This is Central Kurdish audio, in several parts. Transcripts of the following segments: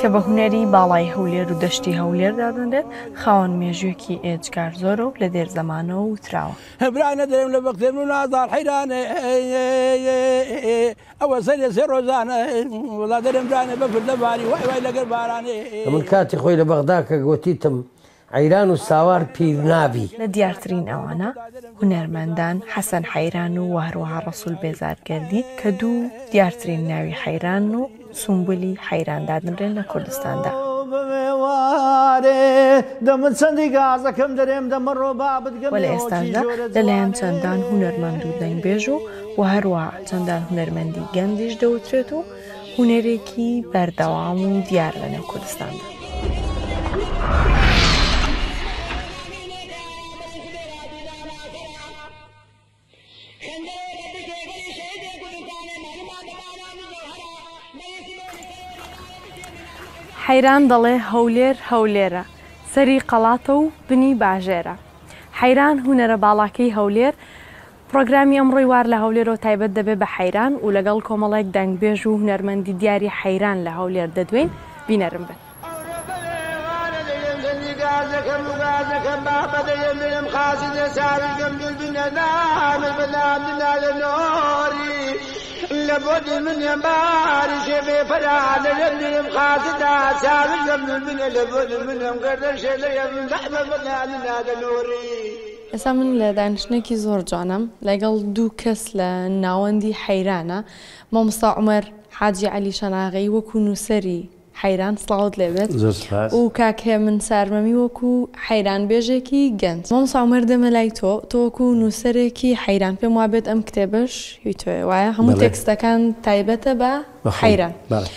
کە بە هونەری باڵای هەولێر و دەشتی هەولێردا دەنرێت خاوەن مێژوویەکی ئێجگار زۆرە و لە دێر زەمانەوە وتراوە هەبرانە دەرێم لە بەختێن و نازار حەیرانە ئەوە سەرێ سێ ڕۆژانە وڵا دەرێم برانە بەفردەبانی وای وای لەگەر بارانێ من کاتی خۆی لە بەغدا کە گوتیتم حەیران و ساوار پیر نابی. لە دیارترین ئەوانە هونەرمەندان حەسەن حەیران و هەروەها ڕەسوول بێزارگەردی کە دوو دیارترین ناوی حەیران و سومبولی حەیراندا دەنرێن لە کوردستاندا. وە لە ئێستادا لەلایەن چەندان هونەرمەند و دەنگبێژ و هەروەها چەندان هونەرمەندی گەنجیش دەوترێت و هونەرێکی بەردەوام و دیار لەنێو کوردستاندا. حەیران دەڵێ هەولێر هەولێرە سەری قەڵاتە و بنی باژێرە. حەیران هونەرە باڵاکەی هەولێر. پرۆگرامی ئەمڕۆی وار لە هەولێرەوە تایبەت دەبێت بە حەیران و لەگەڵ کۆمەڵێک دەنگبێژ و هونەرمەندی دیاری حەیران لە هەولێر دەدوێن بینەرم بن. لبود من يماري شبي فرع لجنم خاصدا سالم من لبود من قدر شلي من بعد بدنا هذا نوري. ئێستا من لە دانیشتێکی زۆر جوانم لەگەڵ دوو کەس لە ناوەندی حەیرانە مامۆستا عومەر حاجی عەلی شەناغی وەکو نووسەری حەیران سڵاوت لێبێت و کاکێ من سارمەمی وەکو حەیران بێژێکی گەنج. مامۆستا عومەر دەمە لای تۆ وەکو نووسەرێکی حەیران پێم وابێت ئەم کتێبەش هی تۆیە وایە هەموو تێکستەکان تایبەتە بە حەیران.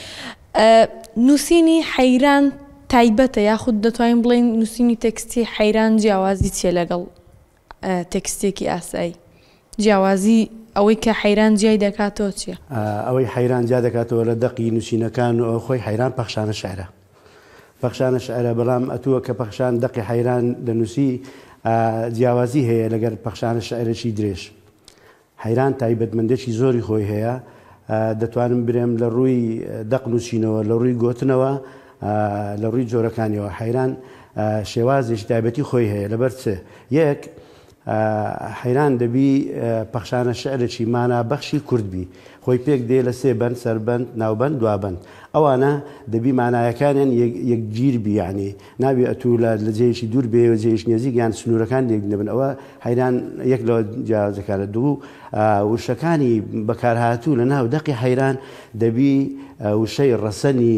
نووسینی حەیران تایبەتە یاخود دەتوانین بڵێن نووسینی تێکستی حەیران جیاوازی چیە لەگەڵ تێکستێکی ئاسایی؟ جیاوازی ئەوەی کە حەیران جیای دەکاتەوە چییە؟ ئەوەی حەیران جیا دەکاتەوە لە دەقی نووسینەکان و خۆی حەیران پەخشانە شعرە. پەخشانە شعرە بەڵام ئەتووە کە پەخشان دەقی حەیران دەنووسی جیاوازی هەیە لەگەر پەخشانە شعرێکی درێژ. حەیران تایبەتمەندێکی زۆری خۆی هەیە. دەتوانم برێم لە ڕووی دەق نووسینەوە لە ڕووی گوتنەوە لە ڕووی جۆرەکانیەوە حەیران شێوازێکی تایبەتی خۆی هەیە لەبەر چ یەک حەیران دەبی پەخشانە شعرێکی مانا بەخشی کوردبی خۆی پێک دێ لە سێ بەند سەربەند ناوبەند دوابەند ئەوانە دەبی مانایەکانیان یەکگیربی یعنی نابی ئەتوو لە جێیشی دوور بێ و جێیش نێزیگیان سنوورەکان لێک دەبن ئەوە حەیران یەک لەوە جیاوازەکانە دوو وشەکانی بەکارهاتوو لە ناو دەقی حەیران دەبی وشەی ڕەسەنی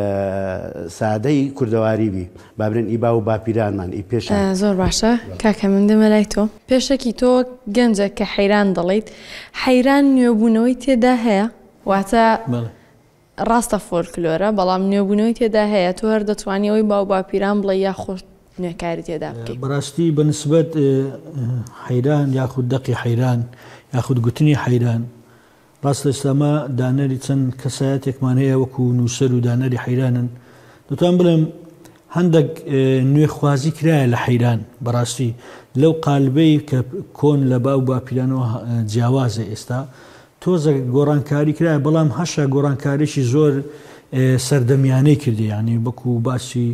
سادەی کوردەواری بی بابرێن ئیبا و باپیرانمان ئی پێشە. زۆر باشە کاکە من دەمە لای تۆ پێشەکی تۆ گەنجە کە حەیران دەڵێیت حەیران نوێبوونەوەی تێدا هەیە واتە ڕاستە فۆلکلۆرە بەڵام نوێبوونەوەی تێدا هەیە تۆ هەر دەتوانانی ئەوەی باو باپیران بڵێ یا خۆش نوێکاری تێدا بکەیت. بەڕاستی بەنسبەت حەیران یاخود دەقی حەیران یاخود گوتنی حەیران ڕاستە ئێستامە دانەری چەند کەسایەتێکمان هەیە وەکو نووسەر و دانەری حەیرانن دەتوان بڵێم هەندێک نوێخوازی کرایە لە حەیران بەڕاستی لەو قالبەی کە کۆن لە باو باپیرانەوە جیاوازە ئێستا تۆزە گۆڕانکاری کرایە بەڵام هەشە گۆڕانکاریشی زۆر سەردەمیانەی کردی ینی بەکو باسی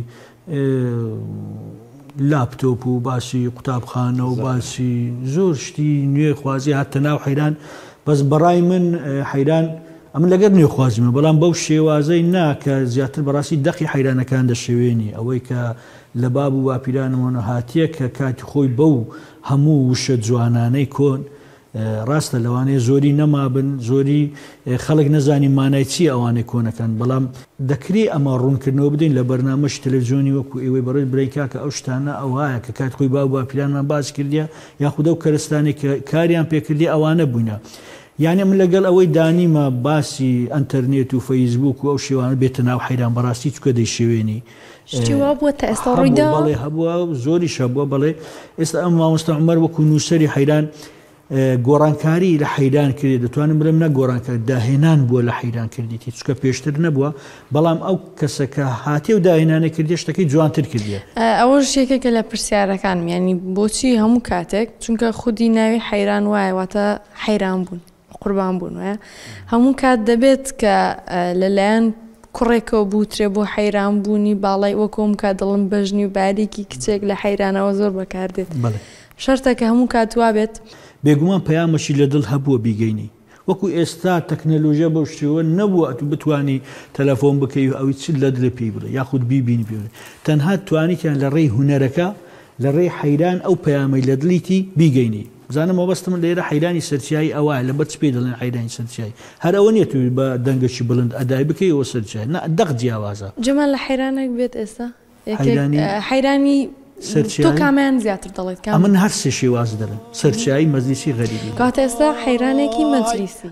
لاپتۆپ و باسی قوتابخانە و باسی زۆر شتی نوێخوازی هاتە ناو حەیران بەس بەڕای من حەیران ئەمن لەگەر نوێخوازیمە بەڵام بەو شێوازەی ناکە زیاتر بەڕاستی دەقی حەیرانەکان دەشێوێنی ئەوەی کە لە باب و باپیرانەوە هاتیە کە کاتی خۆی بەو هەموو وشە جوانانەی کۆن ڕاستە لەوانەیە زۆری نەمابن زۆری خەڵک نەزانی مانای چی ئەوانەی کۆنەکان بەڵام دەکری ئەمە ڕوونکردنەوە بدەین لە بەرنامەش تەلەڤیزیۆنی وەکو ئێوەی بەڕێ برێکا کە ئەو شتانە ئەو وایە کە کات خۆی باو باپیرانمان باس کردیە یاخودە و کەرستانی کە کاریان پێکردی ئەوانە بووینە. یعنی من لەگەڵ ئەوەی دانیمە باسی ئەنتەرنێت و فەیسبوک و ئەو شێوانە بێتە ناو حەیران بەڕاستی چکە دەیشێوێنی شتیوا بووە تا ئێستا ڕوویدا بەڵێ هەبووە زۆری شەبووە بەڵێ ئێستا ئەم مامۆستا عومەر وەکو نووسەری حەیران گۆڕانکاری لە حەیران کردی دەتوانم بڵێم نە گۆڕانکاری داهێنان بووە لە حەیران کردیتی چکە پێشتر نەبووە بەڵام ئەو کەسەکە هاتی و داهێنانە کردی شتەکەی جوانتر کردیە. ئەوە شتێکێکە لە پرسیارەکانم ینی بۆچی هەموو کاتێک چونکە خودی ناوی حەیران وایە واتە حەیران بوون قوربان بوون وایە هەموو کات دەبێت کە لەلایەن کوڕێکەوە بوترێ بۆ حەیران بوونی باڵای وەکۆم کا دڵم بەژنی و باریکی کچێک لە حەیرانەوە زۆر بەکاردێت شەرتەکە هەموو کاتوا بێت بێگومان پەیامەشی لە دڵ هەبووە بیگەینی وەکو ئێستا تەکنەلۆژیا بەو شێوە نەبووە ئەتو بتوانی تەلەفۆن بکەی و ئەوی چ لە دڵێ پێی بڵێ یاخود بیبینی پێ تەنها توانیتیان لە ڕێی هونەرەکە لە ڕێی حەیران ئەو پەیامەی لە دڵیتی بیگەینی زانم مەبەستم لێرە حەیرانی سەرچایی ئەوە لە بەرچ پێ دەڵێن حەیرانی سەرچایی هەر ئەوە نیە توی بە دەنگەشی بڵند ئەدای بکەیەوە سەرچای نە دەق جیاوازە جەمال لە حەیرانێک بێت ئێستا حەیرانی تۆ کامیان زیاتر دەڵێت من هەر سێ شێواز دەڵێن سەرچایی مەجلیسی غەریبی کاتە ئێستا حەیرانێکی مەجلیسی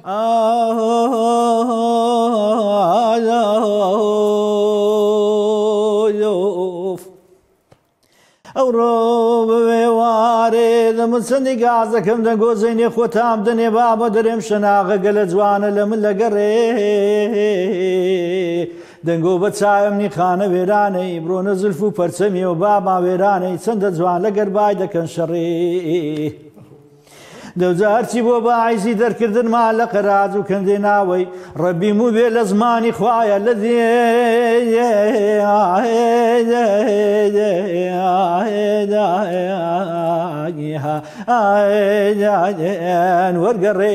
ئەو ڕۆ بوێوارێ دەمن چەندی گازەکەم دەنگۆزەینێ خۆتام دەنێ بابە دەرێم شەناغە گەلە جوانە لە من لەگەڕێ دەنگۆ بە چاومنی خانە وێرانەی بڕۆنە زلف و پەرچەمی و بابا وێرانەی چەندە جوان لەگەر بای دەکەن شەڕێ دەوجە هەرچی بۆ بەعیزی دەرکردنمان لە قەراج و کەندێ ناوەی ڕەبیم و بێ لە زمانی خوایە لە دێن وەرگەڕێ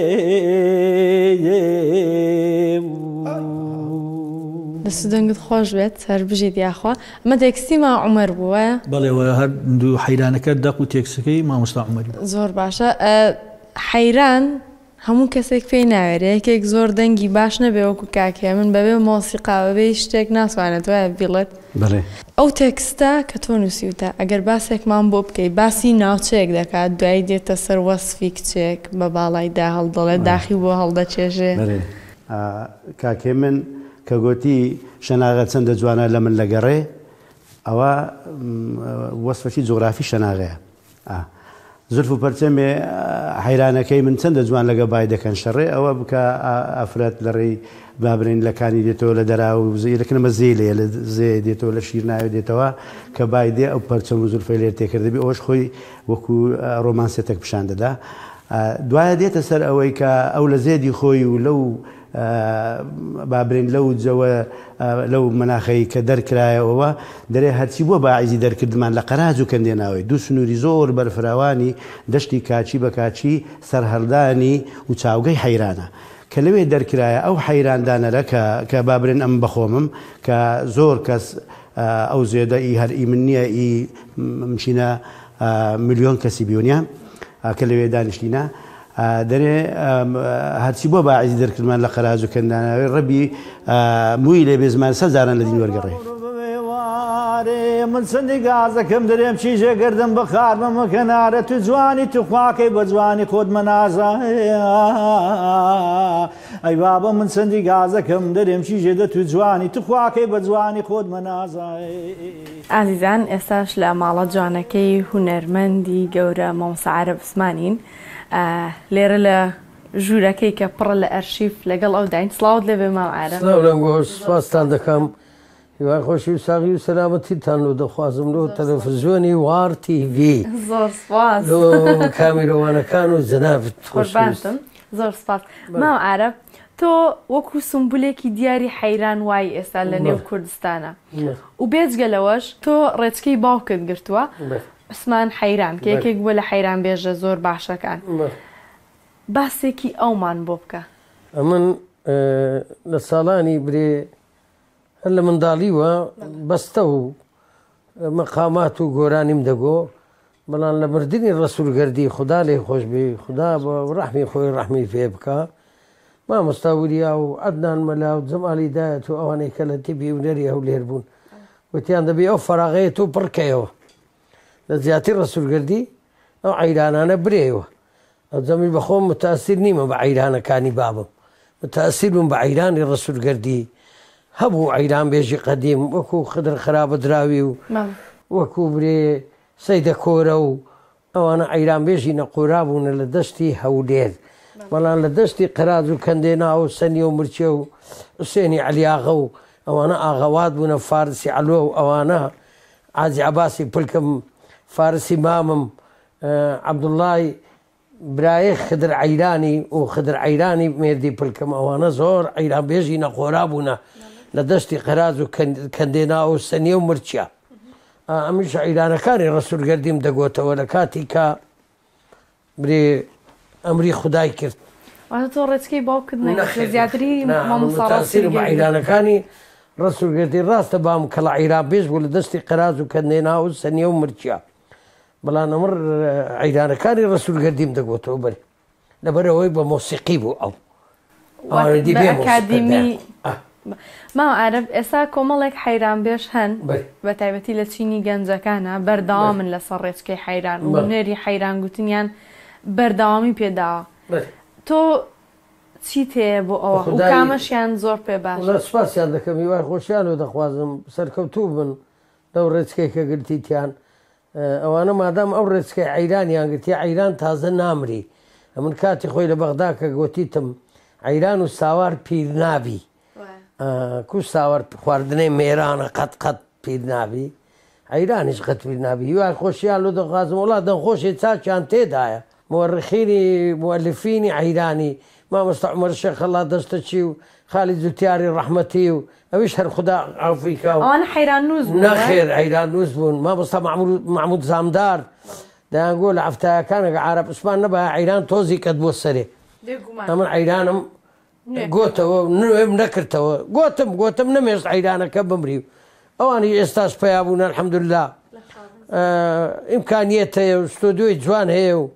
دەست دەنگت خۆش بێت هەر بژیت یاخوا ئەمە تێکستی ما عومەر بووە بەڵێ هەر دوو حەیرانەکە دەق و تێکسەکەی مامۆستا عومەری زۆر باشە حەیران هەموو کەسێک پێی ناوێت یەکێک زۆر دەنگی باش نەبێ وەکو کاکێ من بەبێ مۆسیقا بەبێ شتێک ناسوانێت وایە بیڵێت ئەو تێکستە کە تۆ نووسیوتە ئەگەر باسێکمان بۆ بکەی باسی ناوچەیەک دەکات دوایی دێتە سەر وەسفی کچێک بە باڵایدا هەڵدەڵێت داخی بۆ هەڵدەچێژێ کاکێ من کە گوتی شەناغە چەندە جوانە لە من لەگەڕێ ئەوە وەسفەی جۆغرافی شەناغەیە زلف و پەرچەمێ حەیرانەکەی من چەندە جوان لەگە بای دەکەن شەڕێ ئەوە بکە ئافرەت لە ڕێی بابرین لەکانی دێتەوە لە دەرا و زیلەکەمە زێلێ لە زێ دێتەوە لە شیر ناوێ دێتەوە کە بای دێ ئەو پەرچەم و زولفەی لێر تێکردبی ئەوەش خۆی وەکو ڕۆمانسێتێک پیشان دەدا دوایە دێتە سەر ئەوەی کە ئەو لە زێدی خۆی و لەو بابرین لەو جەوە لەو مەناخەی کە دەرکرایەوە دەرێ هەرچی بۆ باعیزی دەرکردمان لە قەراج و کەندێناوەی دوو سنووری زۆر بەرفراوانی دەشتی کاچی بە کاچی سەرهەڵدانی و چاوگەی حەیرانە کە لەوێ دەرکرایە ئەو حەیراندانەرە کە بابرین ئەم بەخۆمم کە زۆر کەس ئەو زێدە ئی هەرئی من نییە ئی مشینە ملیۆن کەسی بیونە کە لەوێ دانیشتینە دەرێ هەرچی بۆ باعیزی دەرکردمان لە قەراج و کەنداناوەی ڕەبی مووی لێ بێزمان سەزاران لە دین وەرگەڕێ من چەندی گازەکەم دەرێم چیژێ گردم بە خارمەمە کەنارە تو جوانی تو خواکەی بە جوانی خۆت مەنازە ئەی بابە من چەندی گازەکەم دەرێم چیژێ دە تو جوانی تو خواکەی بە جوانی خۆت مەنازە ئازیزان ئێستاش لە ماڵە جوانەکەی هونەرمەندی گەورە مامۆستا عارەف عوسمانین لێرە لە ژوورەکەی کە پڕە لە ئەرشیف لەگەڵ ئەو داین سڵاوت لێبێ مام عارەف سپاستان دەکەم هیوای خۆشی و ساغی و سەلامەتیتان و دەخوازم لۆ تەلەڤیزیۆنی وار TV زۆر سپاس کامیرەوانەکان و جەنابت خۆشباشتم زۆر سپاس مام عارەف تۆ وەکو سمبولێکی دیاری حەیران وای ئێستا لە نێو کوردستانە و بێجگەلەوەش تۆ ڕێچکەی باوکت گرتووە عوسمان حەیران کە یەکێک بووە لە حەیران بێژە زۆر باشەکان باسێکی ئەومان بۆ بکە ئەمن لە ساڵانی برێ هەر لە منداڵیوە بەستە و مەقامات و گۆرانیم دەگۆ بەڵام لە مردنی ڕەسوولگەردی خوددا لێ خۆش بێ خوددا بە ڕەحمی خۆی ڕەحمی پێ بکە مامۆستا وریا و عەدنان مەلا و جەمالی دایەت و ئەوانەی کە لە تیبی هونەری هەولێر بوون وتیان دەبێ ئەو فەراغەیەت و پڕکەیەوە لە زیاتر ڕەسوولگەردی ئەو عەیرانانە برێەوە ئەو جەمی بەخۆم متاسیر نیمە بە عەیرانەکانی بابم متاسیر بووم بە عەیرانی ڕەسوولگەردی هەبوو عەیران بێژی قەدیم وەکو خدر خراپە دراوی و وەکو برێ سەیدە کۆرە و ئەوانە عەیران بێژی نەقۆرا بوونە لە دەشتی هەولێر بەڵام لە دەشتی قەراج و کەندێنا و سەنیە و مرچێ و حوسێنی عەلیاغا و ئەوانە ئاغەوات بوونە فارسی عەلوە و ئەوانە حاجی عەباسی پلکم فارسی مامم عەبدوڵڵای برایە خدر عەیرانی و خدر عەیرانی مێردی پلکم ئەوانە زۆر عەیران بێژی نەقۆرا بوونە لە دەستی قەراز و کەندێنا و سەنیە و مرچیا ئەمیش عیرانەکانی ڕەسوولگەردیم دەگۆتەوە لە کاتی کە برێ ئەمری خودای کرد تۆ ڕێچکەی باوکت زیاتری مامۆستاسیرم عیرانەکانی ڕەسوولگەردی ڕاستە بام کە لە عیران بێژ بوو لە دەستی قەراز و کەندێنا و سەنیە و مرچیا بەڵام ئەمر عیرانەکانی ڕەسوولگەردیم دەگۆتەوە بەر لەبەرەوەی بە مۆسیقی بوو ئەو ئەکادمی ماوە عەرەب ئێستا کۆمەڵێک حەیرانبێژ هەن بە تایبەتی لە چینی گەنجەکانە بەردەوامن لەسەر ڕێچکەی حەیران و نێری حەیران گوتنیان بەردەوامی پێداوە تۆ چیت هەیە بۆ ئەوە و کامەشیان زۆر پێ باش سوپاسیان دەکەم هیوای خۆشیان و دەخوازم سەرکەوتوو بن لەو ڕێچکەی کە گرتیتیان ئەوانە مادام ئەو ڕێچکەی عەیرانیان گرتی عەیران تازە نامری ئەمن کاتی خۆی لە بەغدا کە گوتیتم عەیران و ساوار پیر نابی کو ساوار خواردنەی مێرانە قەت پیر نابی عەیرانیش قەت پیر نابی هیوای خۆشیان لۆ دەخوازم وڵات دەنخۆشی چاچیان تێدایە مؤرخینی مؤلفینی عەیرانی مامۆستا عومەر شێخەڵا دەستەچی و خالید جوتیاری ڕەحمەتی و ئەویش هەر خوددا عەفوی کاوە ئەوانە حەیران نووس بوون نەخێر حەیران نووس بوون مامۆستا محمود زامدار دەیانگۆ لە عەفتایەکانێک عارەب عوسمان نەبایە عەیران تۆزی کەت بۆ سەرێ ئەمن عەیرانم گۆتەوە نوێم نەکردەوە گۆتم نەمێشت عەیرانەکە بمری و ئەوانی ئێستاش پیا بوون الحەمدوللا ئیمکانیەت هەیە و ستۆدیۆی جوان هەیە و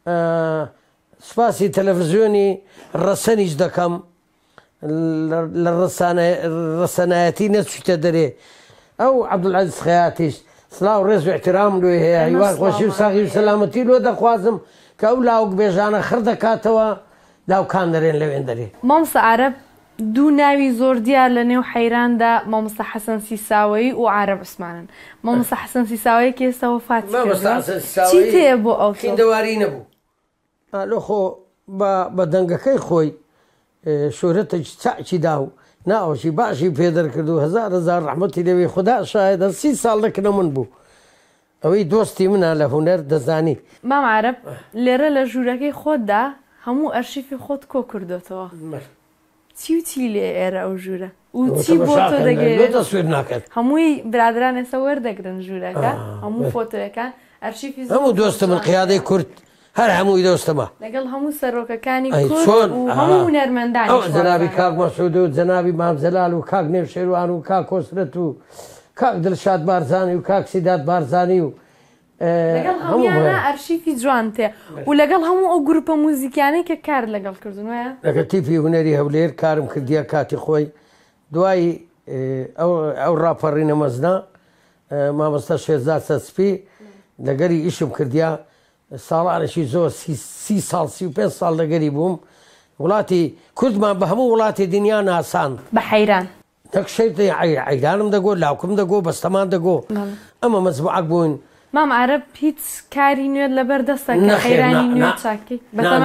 سپاسی تەلەڤیزیۆنی ڕەسەنیش دەکەم لە ڕەسەنایەتی نەچوویتە دەرێ ئەو عەبدولعەزیز خەیاتیش سڵاو ڕێز و احترام لێ هەیە هیوای خۆشی و ساغی و سەلامەتی لۆ دەخوازم کە ئەو لاوک بێژانە خڕ دەکاتەوە لاوکان دەرێن لەوێن دەرێ مامۆستا عەرەب دوو ناوی زۆر دیار لە نێو حەیراندا مامۆستا حەسەن سیساوەیی و عارەب عوسمانن مامۆستا حەسەن سیساوەیە کە ئێستا وەفاتی کردووە چی تێیە بۆ ئەو خیندەواری نەبوو لۆ خۆ بە دەنگەکەی خۆی شۆرەتێکی چاکی دا و ناوەشی باشی پێدەرکرد و هەزار ڕەحمەتی لەوێ خوددا شایەدە 30 ساڵ لەکنە من بوو ئەوەی دۆستی منە لە هونەر دەزانی مام عەرەب لێرە لە ژوورەکەی خۆتدا هەموو ئەرشیفی خۆت کۆ کردوتەوە چی لێ ئێرە ئەو ژوورە و چی بۆ تۆ دەگەێت سوێر ناکات هەمووی برادران ئێستا وەردەگرن ژوورەکە هەموو فۆتۆیەکان ئەرشیفی هەموو دۆستە من قیادەی کورد هەر هەمووی دۆستەمە لەگەڵ هەموو سەرۆکەکانی کورد و هەموو هونەرمەندانی جەنابی کاک مەسعود و جەنابی مامزەلال و کاک نێوشێروان و کاک کۆسرەت و کاک دڵشاد بارزانی و کاک سیدات بارزانی و لەگەڵ هەموویانە ئەرشیفی جوان تێ و لەگەڵ هەموو ئەو گروپە موزیکیانەی کە کار لەگەڵ کردنوە لەگە تیپی هونەری هەولێر کارم کردیە کاتی خۆی دوای ئەو ڕاپەڕینە مەزنا مامۆستا شێرزاد سەسپی لەگەری ئیشم کردیا ساڵانێکی زۆر 30 ساڵ 35 ساڵ لەگەری بووم وڵاتی کوردمان بە هەموو وڵاتی دنیا ناسان بە حەیران دەکشەیت عەیرانم دەگۆ لاوکم دەگۆ بەستەمان دەگۆ ئەمە مەزبوعەک بووین مام عەرەب هیچ کاری نوێت لەبەر دەستە کە حەیرانی نوێ چاکەی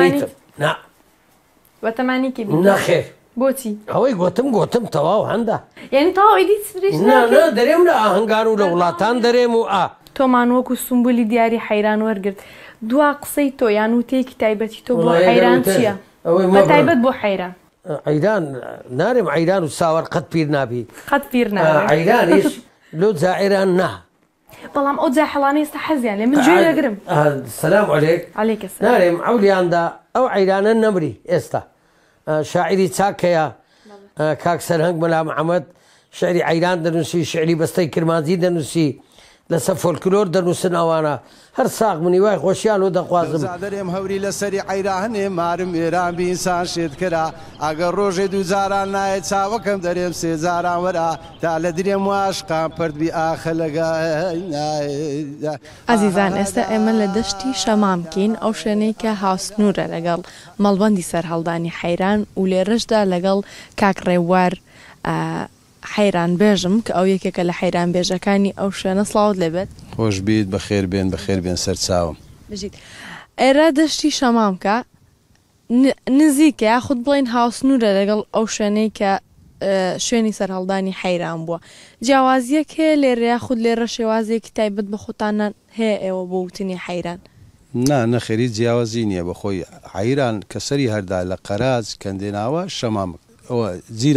بەتەمانیکی نەخێر بۆچی ئەوەی گۆتم تەواو هەندا یعنی تەواوی دیت سریش دەرێم لە ئاهەنگار و لە وڵاتان دەرێم و تۆمان وەکو سمبولی دیاری حەیران وەرگرت دوا قسەی تۆ یان وتەیەکی تایبەتی تۆ بۆ حەیران چییە بە تایبەت بۆ حەیران عەیران نارێم عەیران و ساوەر قەت پیر نابی قەت پیر نابی عەیرانیش لۆ جائێران نا بەڵام ئەو جاحەڵانە ئێستا حەزیان لێ من گوێ دەگرم سەلام عەلەیک عەلەیکە سەلام نارێم ئەولیاندا ئەو عەیرانە نەمری ئێستا شاعری چاکەیە کاک سەرهەنگ مەلا محەممەد شعری عەیران دەنووسی شعری بەستەی کرمانجی دەنووسی لەسەر فۆلکلۆر دەنووسن ئەوانە هەر ساغ منی وای خۆشیان و دەخوازم دەرێم هەوری لەسەری عەیرانێ مارم ئێران بینسان شێت کرا ئەگەر ڕۆژێ دووجاران نایێت چاوەکەم دەرێم سێجاران وەرا تا لە درێم واشقام پردبی ئاخە لەگای ئازیزان ئێستا ئێمە لە دەشتی شەمامکین ئەو شوێنەی کە هاوسنوورە لەگەڵ مەڵبەندی سەرهەڵدانی حەیران و لێرەشدا لەگەڵ کاک ڕێوار حەیران بێژم کە ئەو یەکێکە لە حەیران بێژەکانی ئەو شوێنە سڵاوت لێبێت خۆش بیت بەخێر بێن سەر چاوم بژیت ئێرە دەشتی شەمامکە نزیکە یاخود بڵین هاوسنوورە لەگەڵ ئەو شوێنەی کە شوێنی سەرهەڵدانی حەیران بووە جیاوازیەک هەیە لێرە یاخود لێرە شێوازێکی تایبەت بە خۆتانە هەیە ئێوە بۆ وتنی حەیران نەخێری جیاوازی نییە بەخۆی حەیران کەسەری هەردا لە قەراز کەندێناوە شەمام ئەوە جیرانن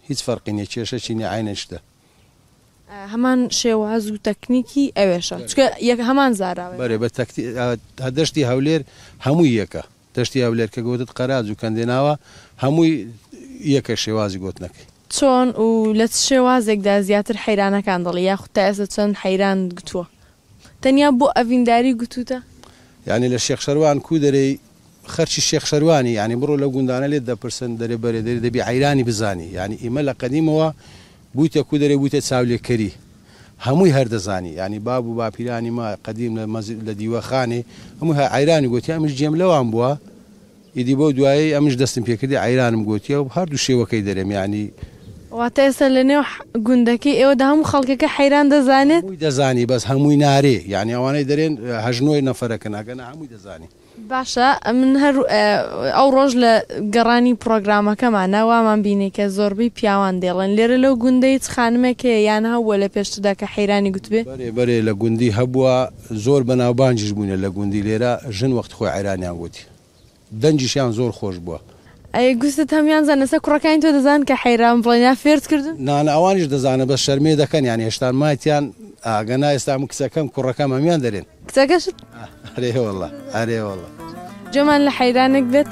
هیچ فەرقی نیە کێشە چینی عینە شتە هەمان شێواز و تەکنیکی ئەوێشە چکە یەک هەمان زاراوە بەرێ بە دەشتی هەولێر هەمووی یەکە دەشتی هەولێر کە گوتت قەراج و کەندێناوە هەمووی یەکە شێوازی گوتنەکەی چۆن و لە شێوازێکدا زیاتر حەیرانەکان دەڵی یاخود تا ئێستا چەند حەیران گوتووە تەنیا بۆ ئەڤینداری گوتوتە یعنی لە شێخ شەروان کو دەرەی خەرچی شێخ شەروانی ینی بڕۆ لە گوندانە لێت دەپرسن دەرێ بەرێ دەری دەبی عیرانی بزانی ینی ئیمە لە قەدیمەوە بوویتە کو دەرێ بوویتە چاولێکەری هەمووی هەردەزانی ینی باب و باپیرانی ما قەدیم لە دیوەخانێ هەموو عیرانی گوتی ئەمش جێم لەوان بووە ئیدی بۆ دوایی ئەمش دەستم پێکردی عیرانم گوتیە و هەردوو شێوەکەی دەرێم ینی واتە ئێستا لە نێو گوندەکەی ئێوەدا هەموو خەڵکەکە حەیران دەزانێت هەمووی دەزانی بەس هەمووی نارێ یعنی ئەوانەی دەرێن هەژنۆی نەفەرەکە ناگەنە هەمووی دەزانی باشە من هەر ئەو ڕۆژ لە گەڕانی پرۆگرامەکەمانە وامان بینێ کە زۆربەی پیاوان دێڵن لێرە لەو گوندەی خانمێکەیە یان هەوە لە پێشتدا کە حەیرانی گوتبێ بەرێ لە گوندی هەبووە زۆر بەناوبانجیش بوونە لە گوندی لێرە ژن وەخت خۆی عیرانیان گوتی دەنجیشیان زۆر خۆش بووە ئەی گوستت هەمیان زانەسە کوڕەکانی تۆ دەزان کە حەیران بڵێنیا فێرت کردن نانە ئەوانیش دەزانە بە شەرمێ دەکەن یان هێشتا مایتیان ئاگەنا ئێستا کچەکەم کوڕەکەم هەمیان دەرێن کچەکەشت ئەرێوەڵە ئەرێوەڵە جۆمان لە حەیرانێک بێت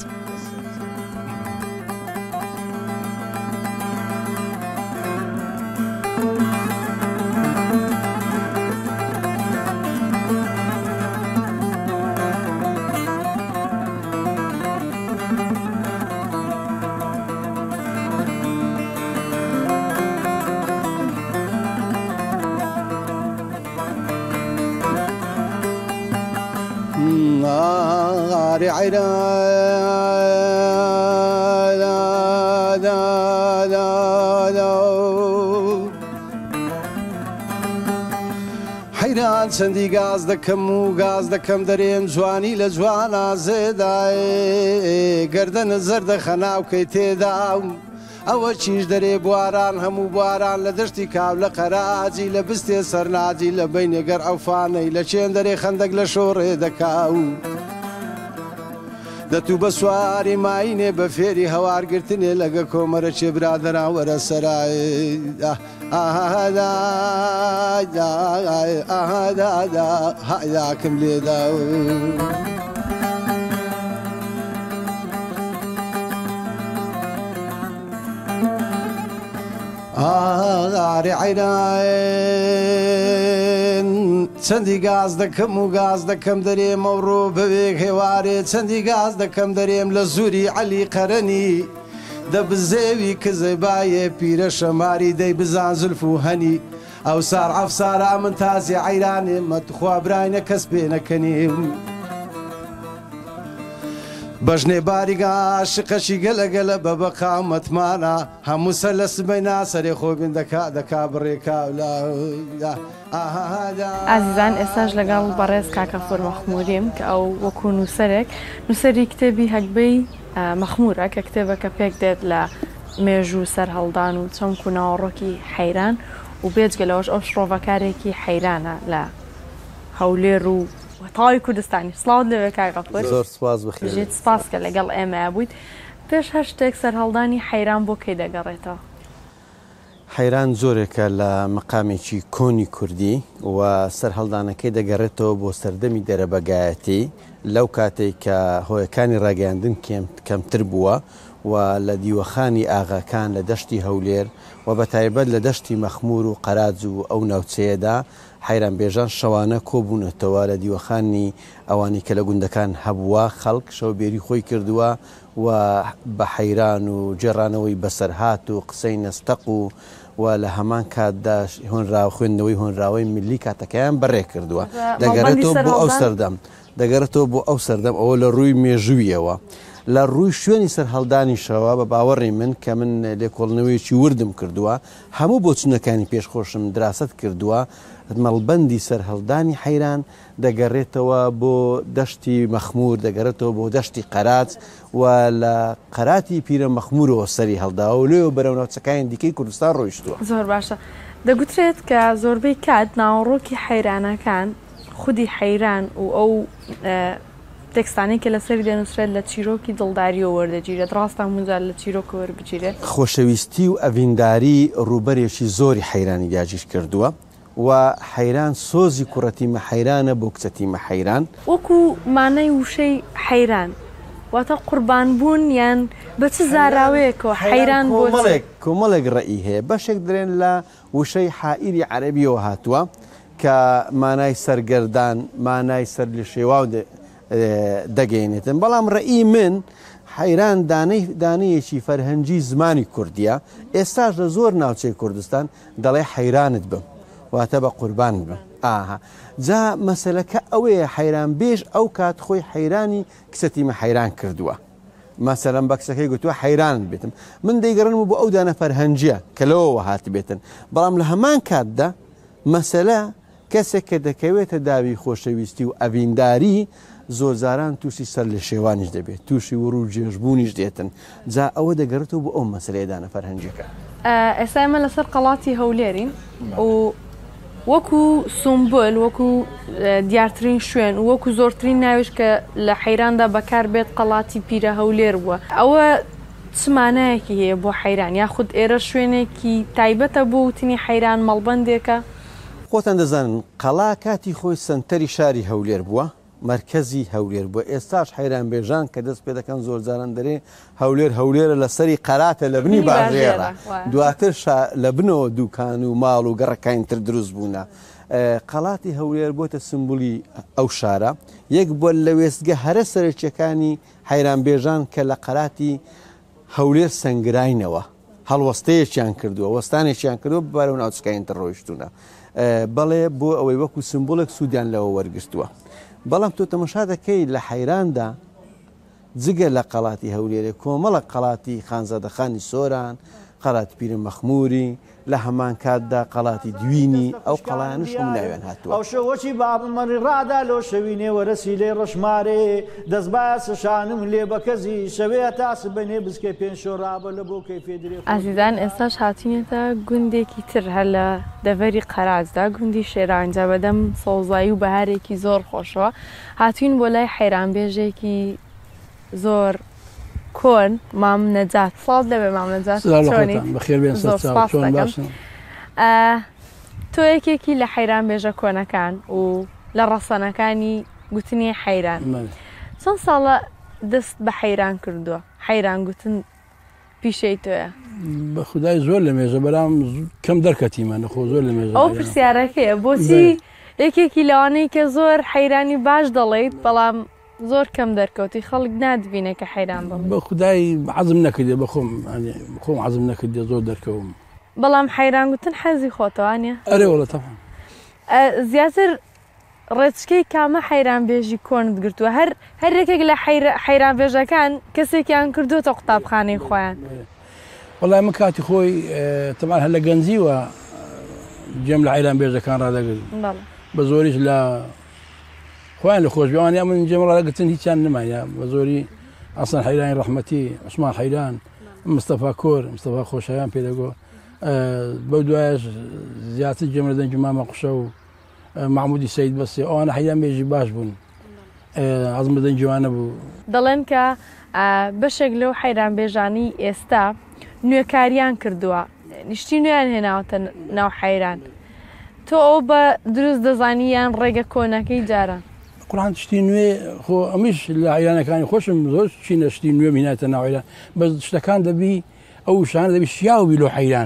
حەیران چەندی گاز دەکەم و گاز دەکەم دەرێن جوانی لە جوانە زێدای گەردەنە زەردە خەناوکەی تێدا ئەوە چیش دەرێ بواران هەموو بواران لە دەشتی کاو لە قەراجی لە بستێ سەرناجی لە بینێگەر ئەوفانەی لە چێن دەرێ خەندەک لە شۆڕێ دەکاو دەتوو بە سواری ماینێ بە فێری هەوارگرتنێ لەگە کۆمەرە چێ برادەران وەرە سەرای هایداکم لێدا ئاری عەیران چەندی گاز دەکەم و گاز دەکەم دەرێم ئەوڕۆ بەوێک هێوارێ چەندی گاز دەکەم دەرێم لە زووری عەلی قەرەنی دەبزێوی کزەبایە پیرە شەماری دەی بزان زولف و هەنی ئەو سار ئەفسارا من تازی عەیرانێم مەتخوا براینە کەس پێ نەکەنیم بەژنێ باریگا شقەشی گەلەگەلە بە بەقامەتمانە هەموو سەر لە سبەینا سەرێ خۆبین دەکا بڕێکا ئازیزان ئێستاش لەگەڵ بەڕێز کاکە فۆر مەخموریم کە ئەو وەکو نووسەرێک نووسەری کتێبی هەکبەی مەخمورە کە کتێبەکە پێک دێت لە مێژوو سەر هەڵدان و چەمک و ناوەڕۆکی حەیران و بێجگەلەوەش ئەو شڕۆڤەکارێکی حەیرانە لە هەولێر و تاوی کوردستانی سڵاوت لەوێ کاکە فۆر زۆر سپاس بخێت سپاس کە لەگەڵ ئێمە بوویت پێش هەر شتێک سەر هەڵدانی حەیران بۆ کەی دەگەڕێتەوە حەیران زۆرێکە لە مەقامێکی کۆنی کوردی و سەر هەڵدانەکەی دەگەڕێتەوە بۆ سەردەمی دەرەبەگایەتی لەو کاتێک کە هۆیەکانی ڕاگەاندن کەمتر بووە و لە دیوەخانی ئاغاکان لە دەشتی هەولێر و بە تایبەت لە دەشتی مەخمور و قەراج و ئەو ناوچەیەدا حەیران بێژان شەوانە کۆبوونەتەوە لە دیوەخانی ئەوانی کە لە گوندەکان هەبووە خەڵک شەوبێری خۆی کردووە و بە حەیران و جێڕانەوەی بەسەرهات و قسەی نەستەق و لە هەمان کاتدا خوێندنەوەی هۆنراوەی ملی کاتەکەیان بەڕێ کردووە دەگەرێتەوە بۆ ئەو سەردەم دەگەرێتەوە بۆ ئەو سەردەم ئەوە لە ڕووی مێژوویەوە لە ڕووی شوێنی سەر هەڵدانیشەوە بە باوەڕی من کە من لێکۆڵنەوەیەکی وردم کردووە هەموو بۆچوونەکانی پێشخۆشم دراست کردووە مەڵبەندی سەر هەڵدانی حەیران دەگەڕێتەوە بۆ دەشتی مەخمور دەگەڕێتەوە بۆ دەشتی قەراج و لە قەراتی پیرە مەخمورەوە سەری هەڵداوە و لێوە بەرەو ناوچەکانی دیکەی کوردستان ڕۆیشتووە زۆر باشە دەگوترێت کە زۆربەی کات ناوەڕۆکی حەیرانەکان خودی حەیران و ئەو تێکستانەی کە لەسەری دەنووسرێت لە چیرۆکی دڵداری و وەردەگیرێت ڕاستە هەمووجار لە چیرۆکە وەربگیرێت. خۆشەویستی و ئەڤینداری ڕوبەرێکی زۆری حەیرانی داگیر کردووە و حەیران سۆزی کوڕەتیمە حەیرانە بۆ کچەتیمە حەیران وەکو مانای وشەی حەیران واتە قوربان بوون یان بە چ زاراوەیەکەوە حەیران بۆ کۆمەڵێک ڕەئی هەیە بەشێک درێن لە وشەی حائیری عەرەبیەوە هاتووە کە مانای سەرگەردان مانای سەر لە شێواو دەگەینێتن بەڵام ڕەئی من حەیران دانەیەکی فەرهەنگی زمانی کوردیە ئێستاش لە زۆر ناوچەی کوردستان دەڵێ حەیرانت بم واتە بە قوربان بم ئاها جا مەسەلەکە ئەوەیە حەیران بێژ ئەو کات خۆی حەیرانی کچەتیمە حەیران کردووە مەسەلەن بە کچەکەی گوتووە حەیرانت بێتم من دەیگەڕنم بۆ ئەو دانە فەرهەنگیە کە لەوەوە هات بێتن بەڵام لە هەمان کاتدا مەسەلە کەسێک کە دەکەوێتە داوی خۆشەویستی و ئەڤینداری زۆرجاران تووشی سەر لە شێوانیش دەبێت تووشی وڕ و جێژبوونیش دێتن جا ئەوە دەگەڕێتەوە بۆ ئەو مەسەلەیەدانە فەرهەنگیەکە. ئێستا ئێمە لەسەر قەڵاتی هەولێرین و وەکو سومبل وەکو دیارترین شوێن وەکو زۆرترین ناویش کە لە حەیراندا بەکار بێت قەڵاتی پیرە هەولێر بووە ئەوە چمانایەکی هەیە بۆ حەیران یاخود ئێرە شوێنێکی تایبەتە بۆ وتنی حەیران مەڵبەندێکە. خۆتان دەزانن قەڵا کاتی خۆی سنتەری شاری هەولێر بووە مرکزی هەولێر بووە ئێستاش حەیران بێژان کە دەست پێ دەکەن زۆر جاران دەرێ هەولێرە لەسەری قەراتە لە بنی باژێرە دواتر لە بنەوە دووکان و ماڵ و گەڕەکانتر دروست بوونە قەڵاتی هەولێر بۆتە سمبولی ئەو شارە یەک بۆ لە وێستگە هەرە سەرچیەکانی حەیران بێژان کە لە قەراتی هەولێر سنگراینەوە هەڵوەستەیەکیان کردووە وەستانێکیان کردووە ببارە و ناوچەکانتر ڕۆیشتونە بەڵێ بۆ ئەوەی وەکو سمبولێک سوودیان لەوە وەرگرتووە بەڵام تۆ تەماشا دەکەی لە حەیراندا جگە لە قەڵاتی هەولێرە کۆمەڵە قەڵاتی خانزادەخانی سۆران قەڵاتی پیرە مەخموری لە هەمان کاتدا قەڵاتی دوینی ئەو قەڵایانش هەم ناوێن هاتووە ئەو شەوەی بابمەڕی ڕادا لۆ شەوینێ وەرەسی لێ ڕەشمارێ دەستباسە شانم لێ بەکەزی شەوەیە تاسە بەنێ بزکە پێنج شۆڕابە لە بۆ کەی فێدرێ ئازیزان ئێستاش هاتوینێتە گوندێکی تر هەر لە دەڤەری قەراجدا گوندی شێرانجا بەدەم سەوزایی و بەهارێکی زۆر خۆشەوە هاتوین بۆ لای حەیرانبێژێکی زۆر کۆن مام نەجات ساڵ لەبێ مام نەجات تۆ یەکێکی لە حەیرانبێژە کۆنەکان و لە ڕەسەنەکانی گوتنی حەیران چەند ساڵە دەست بە حەیران کردووە حەیران گوتن پیشەی تۆیە بە خودای زۆر لە مێژە بەرام کەم دەرکەتیمە خۆ زۆر لە مێژە ئەو پرسیارەکەیە بۆچی یەکێکی لەوانەی کە زۆر حەیرانی باش دەڵێیت بەڵام زۆر کەم دەرکەوتی خەڵک نادبینێ کە حەیران بڵێ بە خودای عەزم نەکردێ بە خۆم عەزم نەکردێ زۆر دەرکەوم بەڵام حەیران گوتن حەزی خۆتەوانە ئەرێ وەڵە تەمام زیاتر ڕێچکەی کامە حەیرانبێژی کۆنت گرتووە هەر یەکێک لە حەیرانبێژەکان کەسێکیان کردوتە قوتابخانەی خۆیان وەڵای من کاتی خۆی تەمان هەر لە گەنجیوە جێم لە حەیرانبێژەکان ڕادەگرت بە زۆریش لە خۆیان لە خۆشبیوانیان من جێم ڕادەگرتن هیچیان نمایە بە زۆری ئەسڵەن حەیرانی ڕەحمەتی عوسمان حەیران مستەفا کۆر مستەفا خۆشایان پێدەگۆ بەو دوایش زیاتر جێم لە دەنگی مامە قوشە و محمودی سەید بەسێ ئەوانە حەیرانبێژی باش بوون عەزم بە دەنگیوانە بوو دەڵێن کە بەشێک لەو حەیرانبێژانی ئێستا نوێکاریان کردووە نیشتی نوێیان هێناوەتە ناو حەیران تۆ ئەو بە دروست دەزانی یان ڕێگە کۆنەکەی جارە قورآن شتی نوێ خۆ ئەمیش لە حەیرانەکانی خۆشم زۆر چینە شتی نوێ بینایەتە ناو حەیران بەس شتەکان دەبی ئەو شانە دەبی شیاوبی لۆ حەیران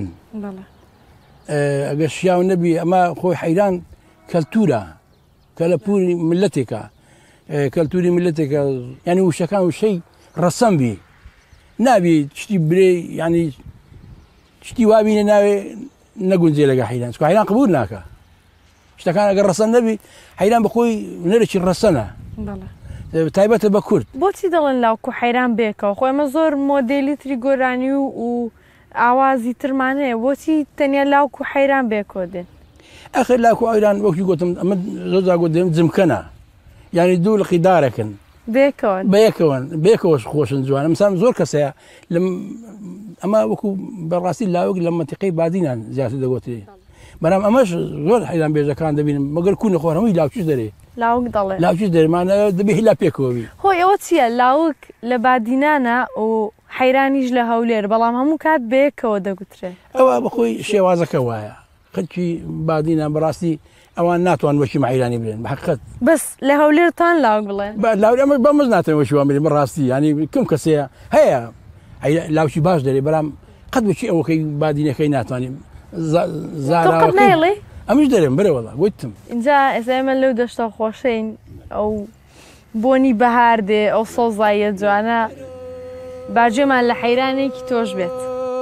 ئەگەر شیاو نەبی ئەمە خۆی حەیران کەلتورە کەلەپوری ملەتێکە کەلتوری ملەتێکە ینی وشەکان وشەی ڕەسەم بی نابی شتی برێ ینی شتی وابینە ناوێ نەگونجێ لەگە حەیران چکە حەیران قبول ناکە شتەکان ئەگەر ڕەسەن نەبی حەیران بەخۆی نەرێکی ڕەسەنە تایبەتە بە کورد بۆچی دەڵێن لاوکو حەیران بێکەوە خۆ ئەمە زۆر مۆدێلی تری گۆرانی و ئاوازی ترمانەیە بۆچی تەنیا لاوکو حەیران بێکۆ دێن ئەخر لاکو ئەیران وەکی گوتم ئەمە زۆر دێم جمکەنە یعنی دوو لەقی دارەکەن بێکەوەش خۆشن جوانە مثلا زۆر کەسەیە ئەمە وەکو بەڕاستی لاوەک لە منتیقەی بادینان زیاتر دەگوتری بەڵام ئەمەش زۆر حەیران بێژەکان دەبینم مەگەر کوونە خۆرەمەوەی لاوچش دەرێ لاوک دەڵێ لاوچش دەرمانە دەبێ هیلا پێکەوەبی هۆی ئەوە چییە لاوک لە بادینانە و حەیرانیش لە هەولێر بەڵام هەموو کات بەیەکەوە دەگوترێ ئەوە بەخۆی شێوازەکە وایە خەڵکی بادینە بەڕاستی ئەوان ناتوان وەکی مەحیرانی برێن بەحقیقەت بەس لە هەولێرتان لاوک بڵێن لاوک ئەمە بەمەز ناتوانێت وەشیوان بێت بەڕاستی ینی کەم کەسەیە هەیە لاوچی باش دەرێ بەڵام قەت بچی ئەوەکەی بادینەکەی ناتوانیم زارڵێ ئەمیش دەرێم بەرەوەڵا گوتم اینجا ئێسێمە لەو دەشتە خۆشەین ئەو بۆنی بەهار دێ ئەو سۆزاییە جوانە باجێمان لە حەیرانێکی تۆش بێت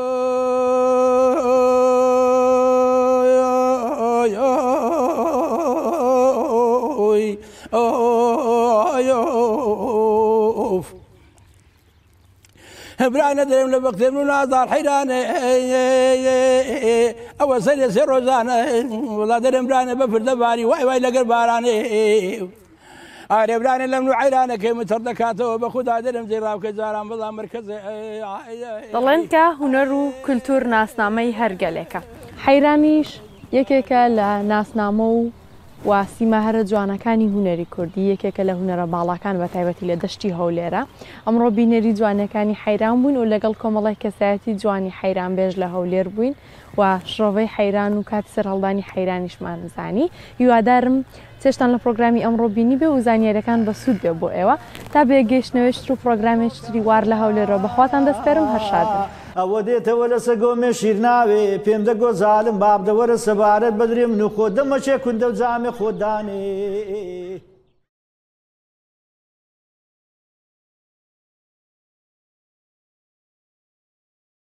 برانە دەرێم لە بەختێن و نازار حەیرانێ ئەوە سەرێ سێ ڕۆژانە وڵا دەرێم برانە بەفردە باری وای وای لەگەر بارانێ ئارێبرانە لەم و عیرانەکەی متر دەکاتەوە بە خوددا دەرم جێ ڕاوکە جاران بەڵام مرکز دەڵێن کە هونەر و کولتور ناسنامەی هەرگەلێکە حەیرانیش یەکێکە لە ناسنامە و واسیمە هەرە جوانەکانی هونەری کوردی یەکێکە لە هونەرە باڵاکان بە تایبەتی لە دەشتی هەولێرە ئەمڕۆ بینەری جوانەکانی حەیران بووین و لەگەڵ کۆمەڵی کەسایەتی جوانی حەیران بێژ لە هەولێر بووین و شڕۆڤەی حەیران و کاتی سەر هەڵدانی حەیرانیشمان زانی هیوادارم چێشتان لە پرۆگرامی ئەمڕۆ بینی بێ و زانیاریەکان بە سوود بێ بۆ ئێوە تا بێگەیشتنەوەشتر و پرۆگرامێکتری وار لە هەولێرەوە بەخواتان دەسپێرم هەرشادن ئەوە دێتەوە لە سەگۆمێ شیر ناوێ پێم دەگۆ زالم باب دەوەرە سەبارەت بەدرێ من و خۆ دەمەچێ کوندە و جامێ خۆدانێ